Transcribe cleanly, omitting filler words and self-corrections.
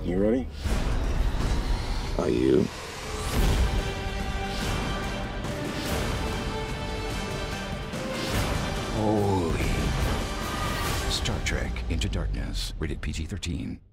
You ready? Are you? Holy. Star Trek Into Darkness. Rated PG-13.